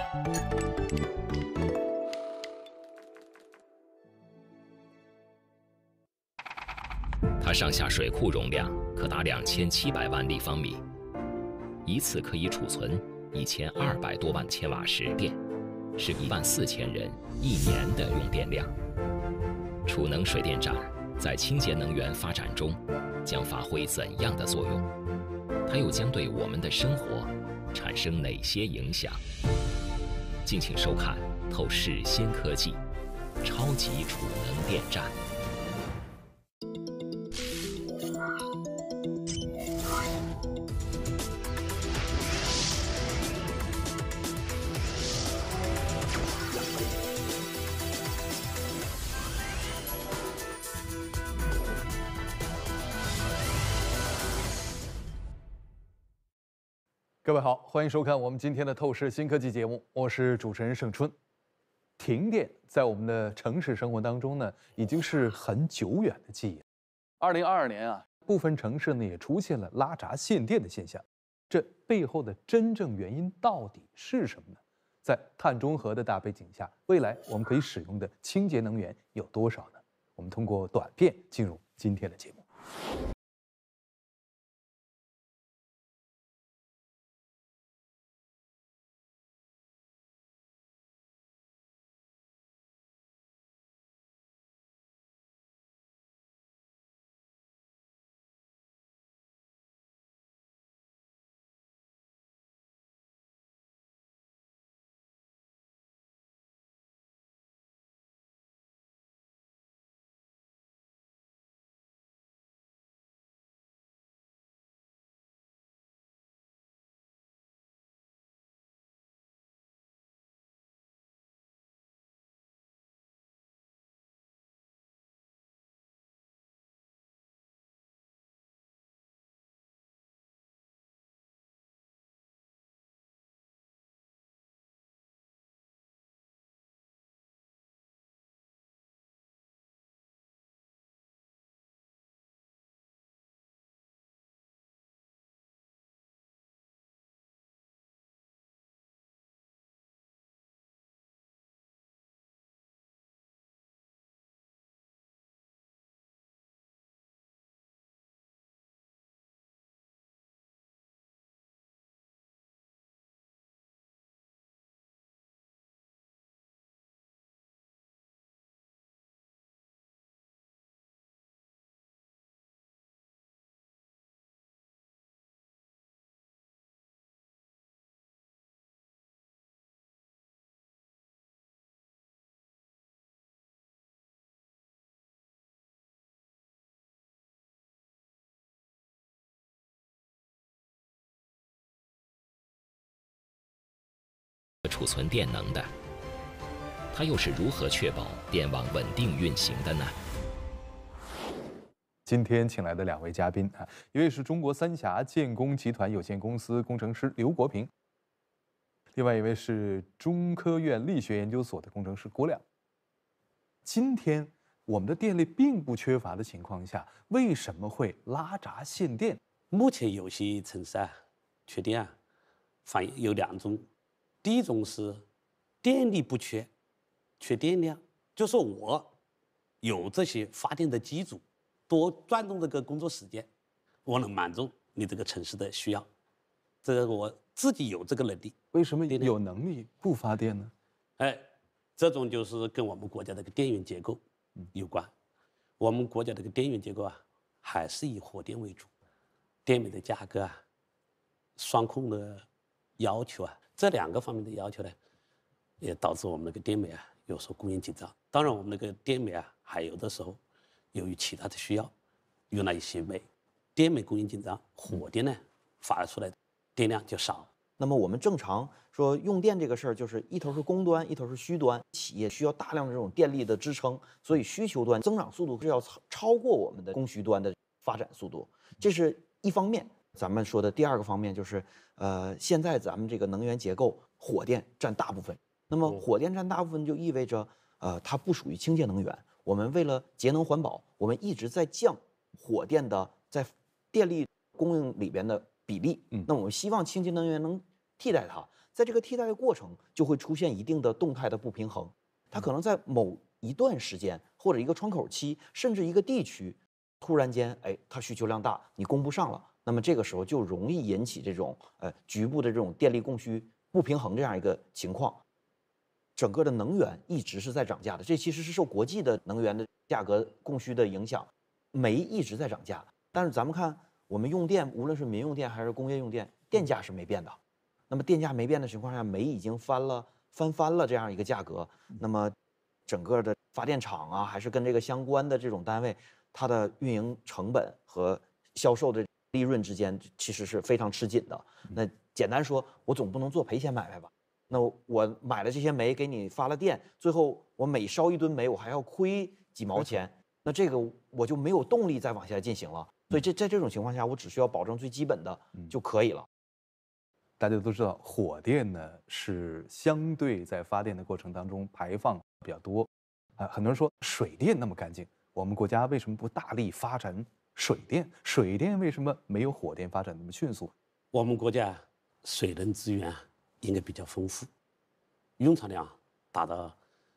它上下水库容量可达2700万立方米，一次可以储存1200多万千瓦时电，是14000人1年的用电量。储能水电站在清洁能源发展中将发挥怎样的作用？它又将对我们的生活产生哪些影响？敬请收看《透视新科技》超级储能电站。 各位好，欢迎收看我们今天的《透视新科技》节目，我是主持人盛春。停电在我们的城市生活当中呢，已经是很久远的记忆。2022年啊，部分城市呢也出现了拉闸限电的现象，这背后的真正原因到底是什么呢？在碳中和的大背景下，未来我们可以使用的清洁能源有多少呢？我们通过短片进入今天的节目。 储存电能的，它又是如何确保电网稳定运行的呢？ 今天请来的两位嘉宾啊，一位是中国三峡建工集团有限公司工程师刘国平，另外一位是中科院力学研究所的工程师郭亮。今天我们的电力并不缺乏的情况下，为什么会拉闸限电？ 目前有些城市啊，缺电啊，反映有两种。第一种是电力不缺，缺电量，就说我有这些发电的机组，多转动这个工作时间，我能满足你这个城市的需要，这个我自己有这个能力。 为什么有能力不发电呢？ 这种就是跟我们国家这个电源结构有关。我们国家这个电源结构啊，还是以火电为主，电煤的价格啊，双控的要求啊，这两个方面的要求呢，也导致我们那个电煤啊有时候供应紧张。当然，我们那个电煤啊，还有的时候由于其他的需要，用了一些煤，电煤供应紧张，火电呢发出来的电量就少。 那么我们正常说用电这个事儿，就是一头是供端，一头是需端，企业需要大量的这种电力的支撑，所以需求端增长速度是要超过我们的供需端的发展速度，这是一方面。咱们说的第二个方面就是，现在咱们这个能源结构，火电占大部分。那么火电占大部分就意味着，它不属于清洁能源。我们为了节能环保，我们一直在降火电的在电力供应里边的比例。那我们希望清洁能源能替代它。 在这个替代的过程就会出现一定的动态的不平衡，它可能在某一段时间或者一个窗口期，甚至一个地区，突然间，哎，它需求量大，你供不上了，那么这个时候就容易引起这种局部的这种电力供需不平衡这样一个情况。整个的能源一直是在涨价的，这其实是受国际的能源的价格供需的影响，煤一直在涨价，但是咱们看我们用电，无论是民用电还是工业用电，电价是没变的。那么电价没变的情况下，煤已经翻了这样一个价格，那么整个的发电厂啊，还是跟这个相关的这种单位，它的运营成本和销售的利润之间其实是非常吃紧的。那简单说，我总不能做赔钱买卖吧？那我买了这些煤给你发了电，最后我每烧一吨煤，我还要亏几毛钱，那这个我就没有动力再往下进行了。所以在这种情况下，我只需要保证最基本的就可以了。 大家都知道，火电呢是相对在发电的过程当中排放比较多，很多人说水电那么干净，我们国家为什么不大力发展水电？水电为什么没有火电发展那么迅速？ 我们国家水能资源应该比较丰富，用产量达到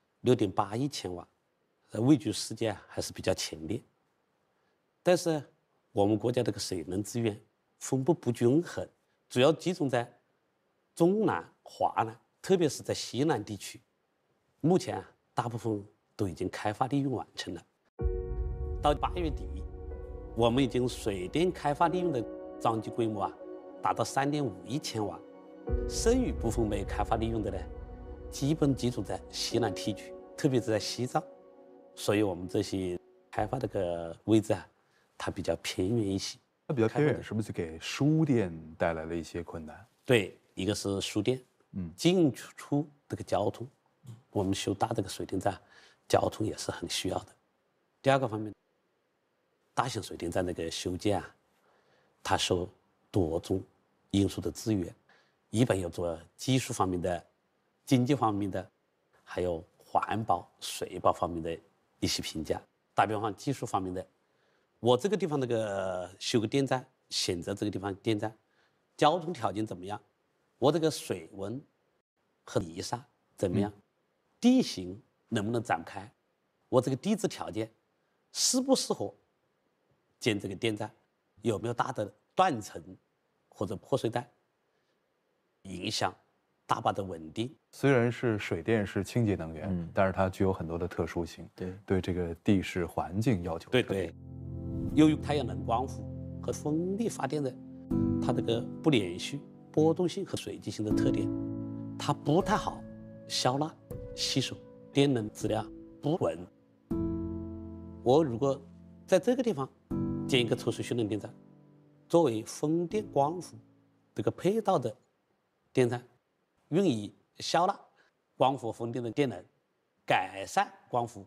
6.8亿千瓦，位居世界还是比较前列。但是我们国家这个水能资源分布不均衡，主要集中在中南、华南，特别是在西南地区。目前大部分都已经开发利用完成了。到8月底，我们已经水电开发利用的装机规模达到3.5亿千瓦，剩余部分没开发利用的呢，基本集中在西南地区，特别是在西藏。所以我们这些开发这个位置它比较偏远一些。 它比较偏远，是不是给输电带来了一些困难？ 对，一个是输电，进出这个交通，我们修大这个水电站，交通也是很需要的。第二个方面，大型水电站这个修建它受多种因素的制约，一般要做技术方面的、经济方面的，还有环保、水保方面的一些评价。打比方，技术方面的，我这个地方那个修个电站，选择这个地方电站，交通条件怎么样？我这个水温和泥沙怎么样？地形能不能展开？我这个地质条件适不适合建这个电站？有没有大的断层或者破碎带？影响大坝的稳定。 虽然是水电是清洁能源，但是它具有很多的特殊性，对这个地势环境要求特别。 对，由于太阳能光伏和风力发电的，它这个不连续、波动性和随机性的特点，它不太好消纳吸收，电能质量不稳。我如果在这个地方建一个抽水蓄能电站，作为风电光伏这个配套的电站，用以消纳光伏风电的电能，改善光伏。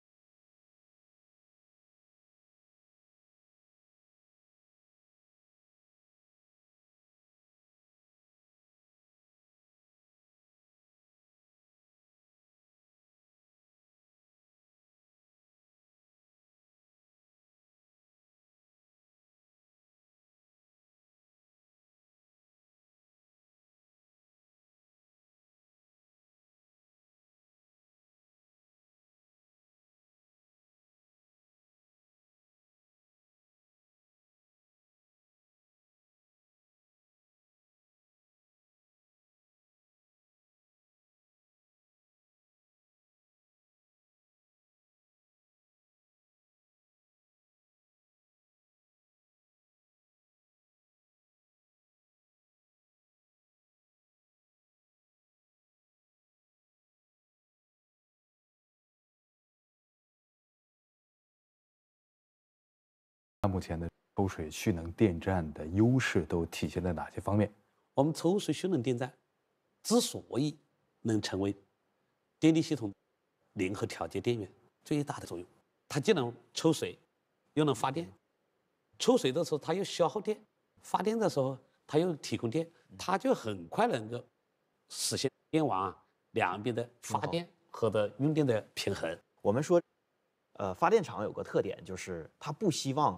那目前的抽水蓄能电站的优势都体现在哪些方面？ 我们抽水蓄能电站之所以能成为电力系统灵活调节电源最大的作用，它既能抽水，又能发电。抽水的时候它又消耗电，发电的时候它又提供电，它就很快能够实现电网两边的发电和的用电的平衡。 我们说，发电厂有个特点，就是它不希望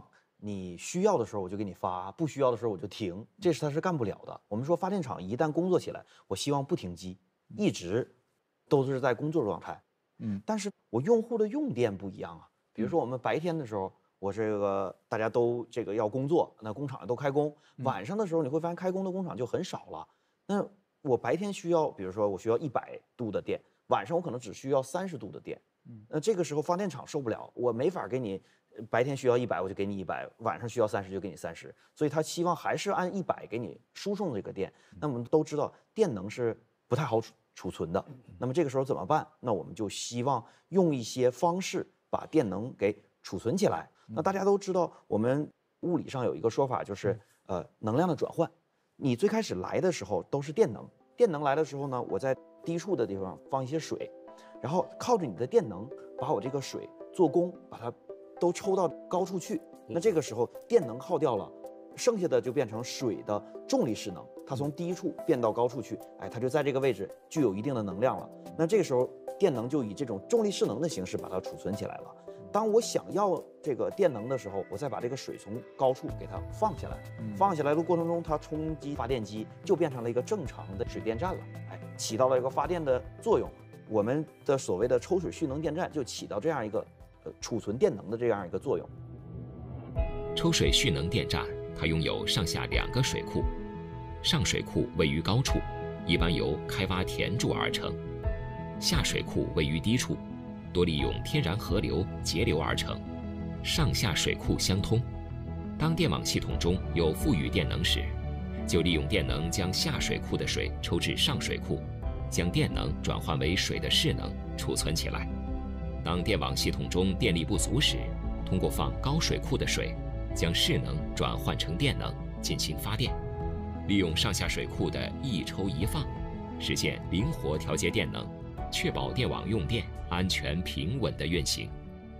你需要的时候我就给你发，不需要的时候我就停，这是它是干不了的。我们说发电厂一旦工作起来，我希望不停机，一直都是在工作状态。但是我用户的用电不一样啊。比如说我们白天的时候，我这个大家都这个要工作，那工厂都开工。晚上的时候你会发现开工的工厂就很少了。那我白天需要，比如说我需要100度的电，晚上我可能只需要30度的电。那这个时候发电厂受不了，我没法给你白天需要100我就给你100，晚上需要30就给你30，所以他希望还是按100给你输送这个电。那我们都知道电能是不太好储存的，那么这个时候怎么办？那我们就希望用一些方式把电能给储存起来。那大家都知道，我们物理上有一个说法，就是能量的转换。你最开始来的时候都是电能，电能来的时候呢，我在低处的地方放一些水，然后靠着你的电能把我这个水做功，把它都抽到高处去。那这个时候电能耗掉了，剩下的就变成水的重力势能，它从低处变到高处去，哎，它就在这个位置具有一定的能量了。那这个时候电能就以这种重力势能的形式把它储存起来了。当我想要这个电能的时候，我再把这个水从高处给它放下来，放下来的过程中，它冲击发电机，就变成了一个正常的水电站了，哎，起到了一个发电的作用。我们的所谓的抽水蓄能电站就起到这样一个储存电能的这样一个作用。 抽水蓄能电站它拥有上下2个水库，上水库位于高处，一般由开挖填筑而成；下水库位于低处，多利用天然河流截流而成，上下水库相通。当电网系统中有富余电能时，就利用电能将下水库的水抽至上水库，将电能转换为水的势能储存起来。当电网系统中电力不足时，通过放高水库的水，将势能转换成电能进行发电。利用上下水库的一抽一放，实现灵活调节电能，确保电网用电安全平稳的运行。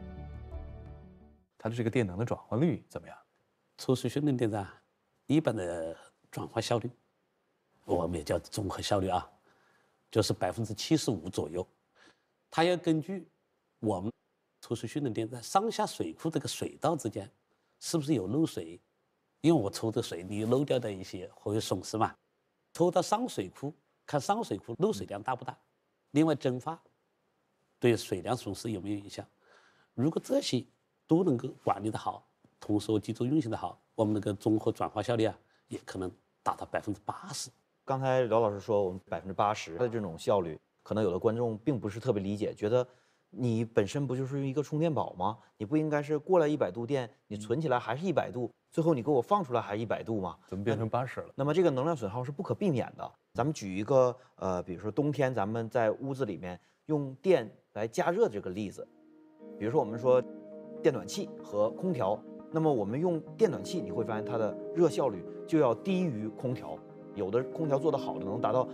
它的这个电能的转换率怎么样？ 抽水蓄能电站一般的转换效率，我们也叫综合效率啊，就是75%左右。它要根据我们抽水蓄能电站上下水库这个水道之间是不是有漏水，因为我抽的水你漏掉的一些会有损失嘛，抽到上水库看上水库漏水量大不大，另外蒸发对水量损失有没有影响。如果这些都能够管理的好，同时机组运行的好，我们那个综合转化效率啊也可能达到80%。 刚才刘老师说我们80%的这种效率，可能有的观众并不是特别理解，觉得你本身不就是一个充电宝吗？你不应该是过来100度电，你存起来还是100度，最后你给我放出来还是100度吗？ 怎么变成80了？ 那么这个能量损耗是不可避免的。咱们举一个比如说冬天咱们在屋子里面用电来加热这个例子，比如说我们说电暖气和空调，那么我们用电暖气，你会发现它的热效率就要低于空调。有的空调做得好的能达到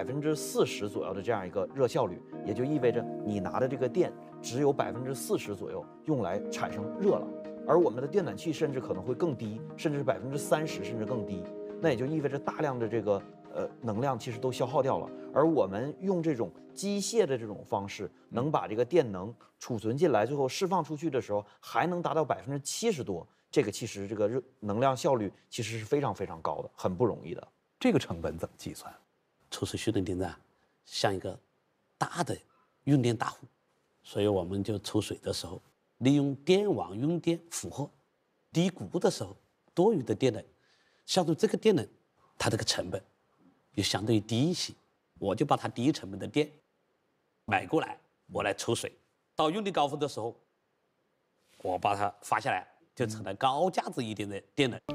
40%左右的这样一个热效率，也就意味着你拿的这个电只有40%左右用来产生热了，而我们的电暖气甚至可能会更低，甚至是30%甚至更低。那也就意味着大量的这个能量其实都消耗掉了。而我们用这种机械的这种方式，能把这个电能储存进来，最后释放出去的时候还能达到70%多。这个其实这个能量效率其实是非常非常高的，很不容易的。 这个成本怎么计算？ 抽水蓄能电站像一个大的用电大户，所以我们就抽水的时候，利用电网用电负荷低谷的时候，多余的电能，相对这个电能，它这个成本就相对低一些，我就把它低成本的电买过来，我来抽水，到用电高峰的时候，我把它发下来，就成了高价值一点的电能。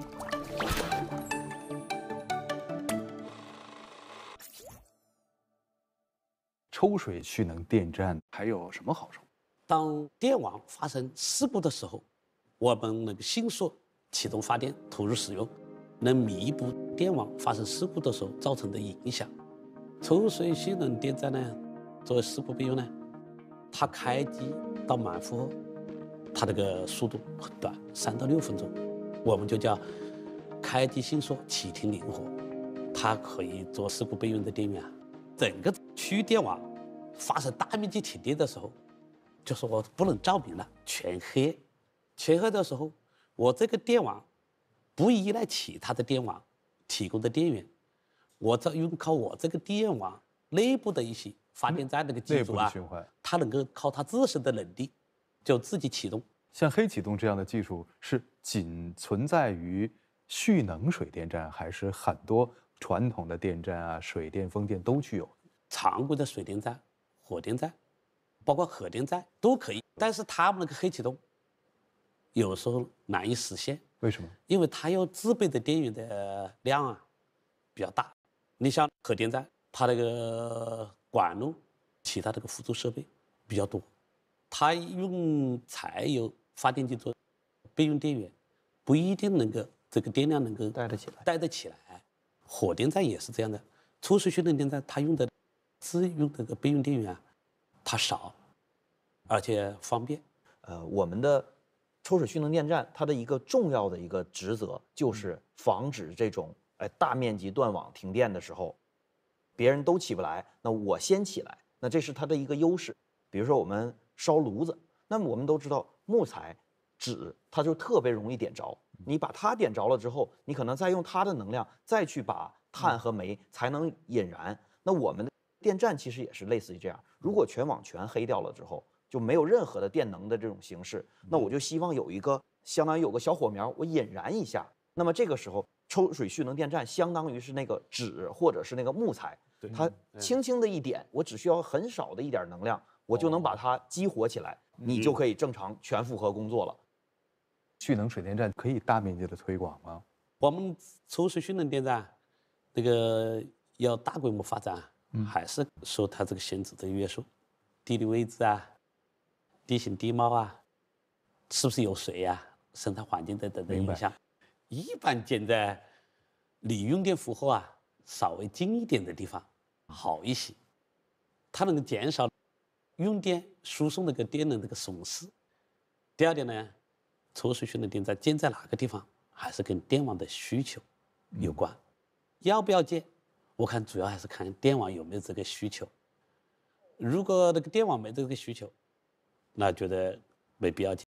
抽水蓄能电站还有什么好处？ 当电网发生事故的时候，我们能够迅速启动发电投入使用，能弥补电网发生事故的时候造成的影响。抽水蓄能电站呢，作为事故备用呢，它开机到满负荷，它这个速度很短，3到6分钟，我们就叫开机迅速，启停灵活。它可以做事故备用的电源。整个区域电网发生大面积停电的时候，就是我不能照明了，全黑。全黑的时候， 我这个电网不依赖其他的电网提供的电源，我这用靠我这个电网内部的一些发电站那个机内组啊， 部的循环。 它能够靠它自身的能力就自己启动。 像黑启动这样的技术是仅存在于蓄能水电站，还是很多传统的电站啊、水电、风电都具有？ 常规的水电站、火电站，包括核电站都可以，但是他们那个黑启动有时候难以实现。 为什么？ 因为它要自备的电源的量啊比较大。你像核电站，它那个管路、其他这个辅助设备比较多，它用柴油发电机做备用电源，不一定能够这个电量能够带得起来。 带得起来。火电站也是这样的，抽水蓄能电站它用的自用这个备用电源啊，它少，而且方便。 我们的抽水蓄能电站，它的一个重要的一个职责就是防止这种大面积断网停电的时候，别人都起不来，那我先起来，那这是它的一个优势。比如说我们烧炉子，那么我们都知道木材、纸，它就特别容易点着。你把它点着了之后，你可能再用它的能量再去把碳和煤才能引燃。那我们的电站其实也是类似于这样，如果全网全黑掉了之后，就没有任何的电能的这种形式，那我就希望有一个相当于有个小火苗，我引燃一下。那么这个时候，抽水蓄能电站相当于是那个纸或者是那个木材，它轻轻的一点，我只需要很少的一点能量，我就能把它激活起来，你就可以正常全负荷工作了。 蓄能水电站可以大面积的推广吗？ 我们抽水蓄能电站那个要大规模发展，还是受它这个限制的约束，地理位置啊、地形地貌啊，是不是有水啊、生态环境等等的影响。一般建在离用电负荷啊稍微近一点的地方好一些，它能够减少用电输送那个电能这个损失。第二点呢，抽水蓄能电站建在哪个地方，还是跟电网的需求有关。要不要建，我看主要还是看电网有没有这个需求。如果那个电网没这个需求，那觉得没必要建。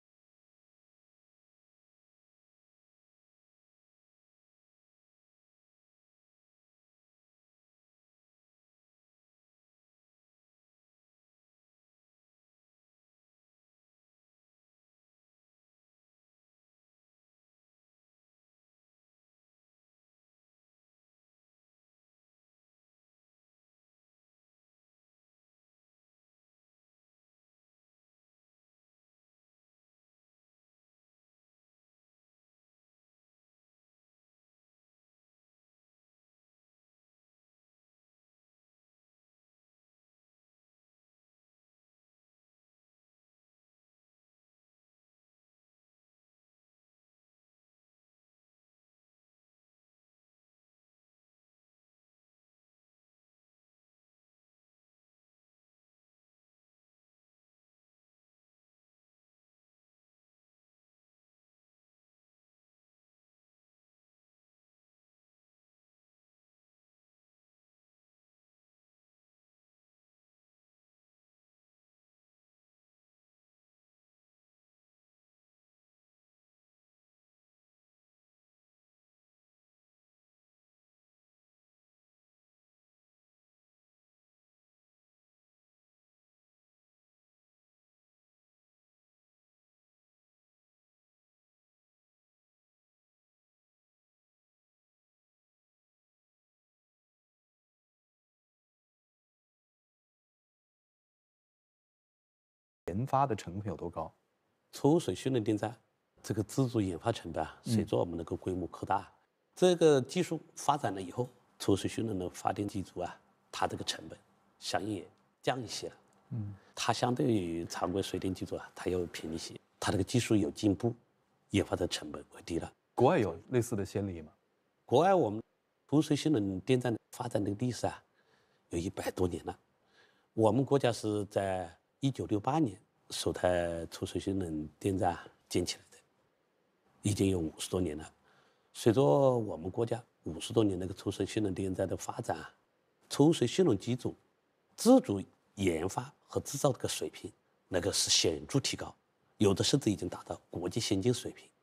研发的成本有多高？ 抽水蓄能电站这个自主研发成本啊，随着我们那个规模扩大，这个技术发展了以后，抽水蓄能的发电机组啊，它这个成本相应也降一些了。它相对于常规水电机组啊，它要便宜些，它这个技术有进步，研发的成本会低了。 国外有类似的先例吗？ 国外我们抽水蓄能电站的发展的历史啊，有100多年了。我们国家是在1968年首台抽水蓄能电站建起来的，已经有50多年了。随着我们国家50多年那个抽水蓄能电站的发展啊，抽水蓄能机组自主研发和制造这个水平，那个是显著提高，有的甚至已经达到国际先进水平。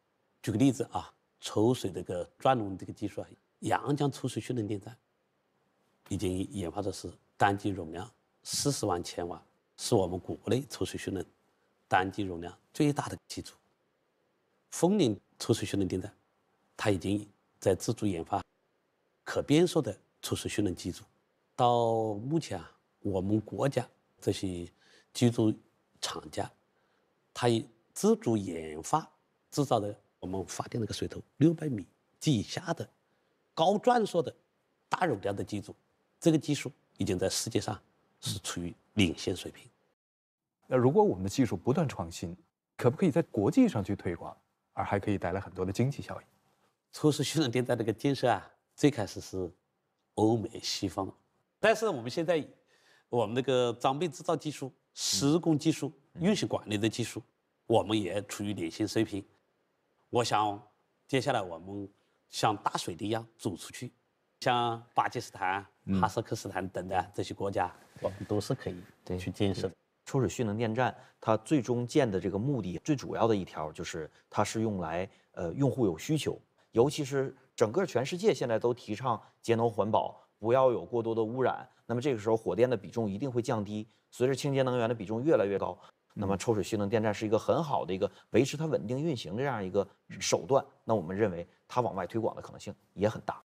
举个例子啊，抽水这个转轮这个技术啊，阳江抽水蓄能电站已经研发的是单机容量40万千瓦，是我们国内抽水蓄能单机容量最大的机组。丰宁抽水蓄能电站，它已经在自主研发可变速的抽水蓄能机组。到目前啊，我们国家这些机组厂家，它以自主研发制造的我们发电那个水头600米及以下的高转速的大容量的机组，这个技术已经在世界上是处于领先水平。 那如果我们的技术不断创新，可不可以在国际上去推广，而还可以带来很多的经济效益？ 抽水蓄能电站这个建设啊，最开始是欧美西方，但是我们现在我们那个装备制造技术、施工技术、运行管理的技术，我们也处于领先水平。我想接下来我们像大水滴一样走出去，像巴基斯坦、哈萨克斯坦等的这些国家，我们都是可以去建设的。 抽水蓄能电站它最终建的这个目的，最主要的一条就是它是用来用户有需求，尤其是整个全世界现在都提倡节能环保，不要有过多的污染。那么这个时候火电的比重一定会降低，随着清洁能源的比重越来越高，那么抽水蓄能电站是一个很好的一个维持它稳定运行的这样一个手段。那我们认为它往外推广的可能性也很大。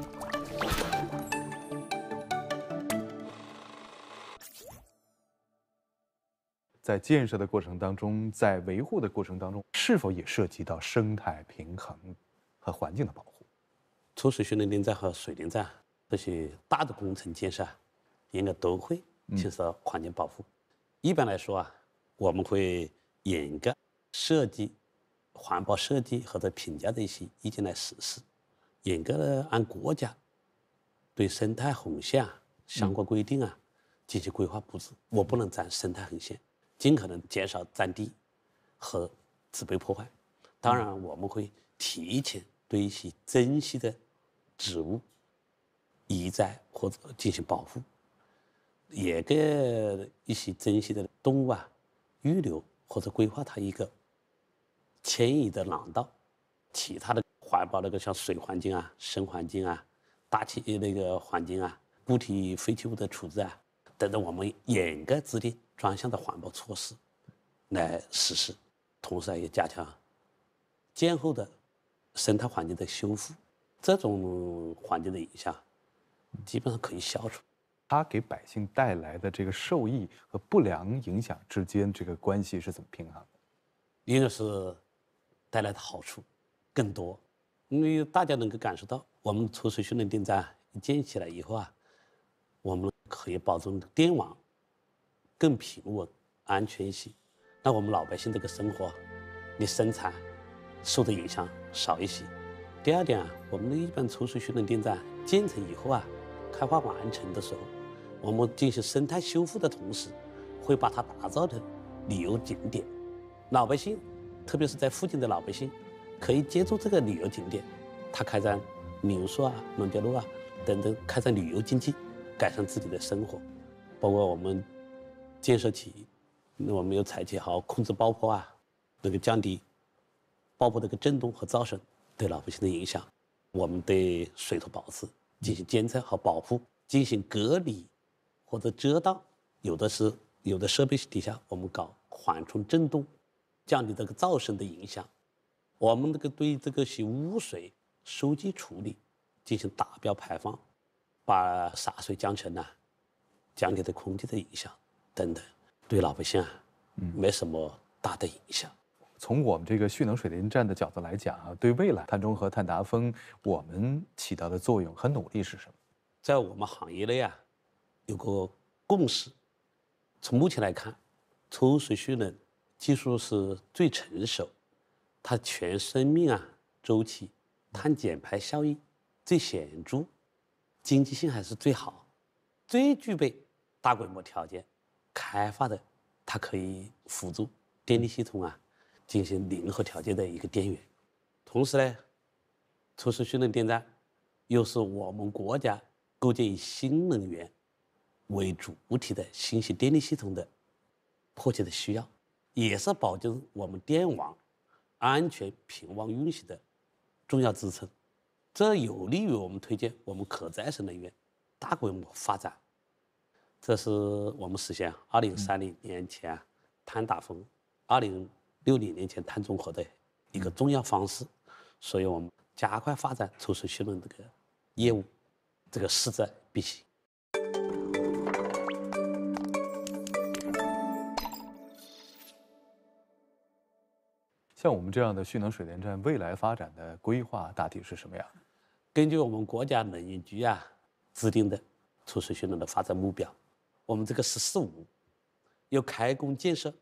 在建设的过程当中，在维护的过程当中，是否也涉及到生态平衡和环境的保护？ 抽水蓄能电站和水电站这些大的工程建设，应该都会牵涉到环境保护。一般来说啊，我们会严格设计环保设计或者评价的一些意见来实施，严格的按国家对生态红线相关规定进行规划布置。我不能占生态红线，尽可能减少占地和植被破坏。当然，我们会提前对一些珍稀的植物移栽或者进行保护，也给一些珍稀的动物预留或者规划它一个迁移的廊道。其他的环保那个像水环境生环境大气那个环境固体废弃物的处置等等，我们严格制定专项的环保措施来实施，同时也加强建后的生态环境的修复，这种环境的影响基本上可以消除。 它给百姓带来的这个受益和不良影响之间这个关系是怎么平衡的？ 应该是带来的好处更多，因为大家能够感受到，我们抽水蓄能电站一建起来以后我们可以保证电网更平稳、安全一些。那我们老百姓这个生活，你生产受的影响少一些。第二点我们的一般抽水蓄能电站建成以后开发完成的时候，我们进行生态修复的同时，会把它打造成旅游景点。老百姓，特别是在附近的老百姓，可以借助这个旅游景点，他开展民宿农家乐等等，开展旅游经济，改善自己的生活。包括我们建设起，我们有采取好控制爆破那个降低爆破这个震动和噪声对老百姓的影响。我们对水土保持进行监测和保护，进行隔离或者遮挡。有的设备底下，我们搞缓冲震动，降低这个噪声的影响。我们对这个些污水收集处理进行达标排放，把洒水降尘降低对空气的影响等等，对老百姓没什么大的影响。 从我们这个蓄能水电站的角度来讲对未来碳中和、碳达峰，我们起到的作用和努力是什么？ 在我们行业内有个共识，从目前来看，抽水蓄能技术是最成熟，它全生命周期碳减排效益最显著，经济性还是最好，最具备大规模条件开发的，它可以辅助电力系统进行灵活调节的一个电源。同时呢，抽水蓄能电站又是我们国家构建以新能源为主体的新型电力系统的迫切的需要，也是保证我们电网安全、平稳运行的重要支撑。这有利于我们推进我们可再生能源大规模发展。这是我们实现2030年前碳达峰、2060年前碳中和的一个重要方式。所以我们加快发展抽水蓄能这个业务，这个势在必行。 像我们这样的蓄能水电站，未来发展的规划大体是什么样的？ 根据我们国家能源局制定的抽水蓄能的发展目标，我们这个“14五”要开工建设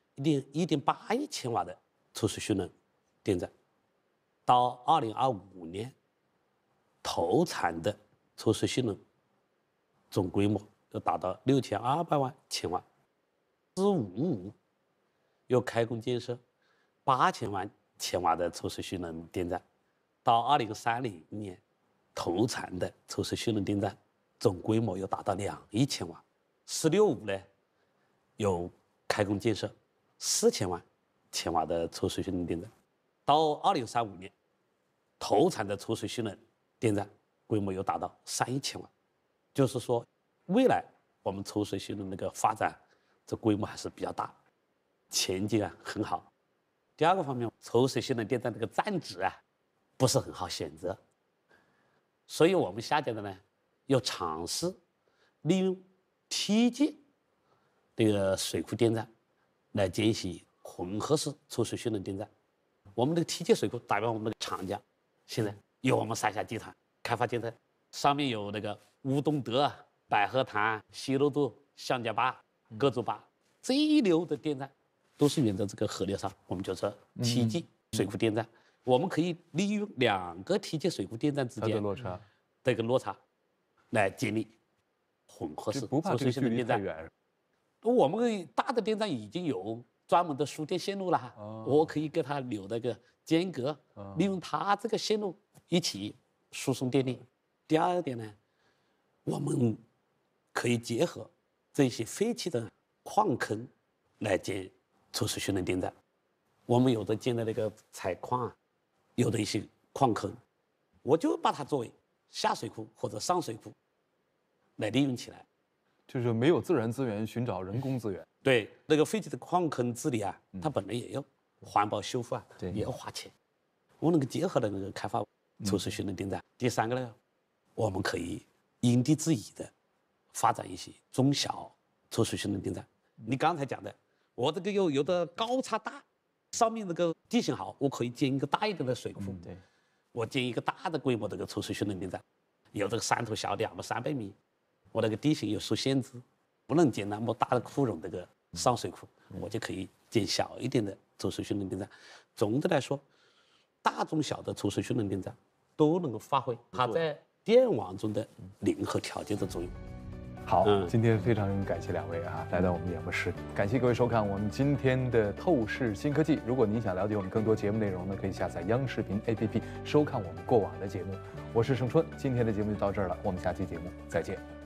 1.8亿千瓦的抽水蓄能电站，到2025年，投产的抽水蓄能总规模要达到6200万千瓦。“15五”要开工建设8000万千瓦的抽水蓄能电站，到2030年，投产的抽水蓄能电站总规模要达到2亿千瓦。“16五”呢，有开工建设4000万千瓦的抽水蓄能电站，到2035年，投产的抽水蓄能电站规模又达到3亿千瓦。就是说，未来我们抽水蓄能那个发展，这规模还是比较大，前景很好。第二个方面，抽水蓄能电站这个站址不是很好选择，所以我们下届的呢，要尝试利用梯界这个水库电站来建设混合式抽水蓄能电站。我们这个梯界水库代表我们那个长江，现在由我们三峡集团开发建设，上面有那个乌东德、白鹤潭、西漏洞、向家坝、各族坝这一流的电站，都是沿着这个河流上，我们叫做梯界水库电站。我们可以利用2个梯界水库电站之间的落差， 这个落差，来建立混合式抽水蓄能电站。我们大的电站已经有专门的输电线路了，我可以给它留那个间隔，利用它这个线路一起输送电力。第二点呢，我们可以结合这些废弃的矿坑来建抽水蓄能电站。我们有的建的那个采矿有的一些矿坑，我就把它作为下水库或者上水库来利用起来。 就是没有自然资源，寻找人工资源。 对，那个废弃的矿坑治理它本来也要环保修复也要花钱。我能够结合的那个开发抽水蓄能电站。第三个呢，我们可以因地制宜的发展一些中小抽水蓄能电站。你刚才讲的，我这个有的高差大，上面那个地形好，我可以建一个大一点的水库。 对， 我建一个大的规模的这个抽水蓄能电站，有这个山头小点300米，我那个地形有受限制，不能建那么大的库容这个上水库，我就可以建小一点的抽水蓄能电站。总的来说，大中小的抽水蓄能电站都能够发挥它在电网中的灵活调节的作用。 好，今天非常感谢2位来到我们演播室，感谢各位收看我们今天的透视新科技。如果您想了解我们更多节目内容呢，可以下载央视频 APP 收看我们过往的节目。我是盛春，今天的节目就到这儿了，我们下期节目再见。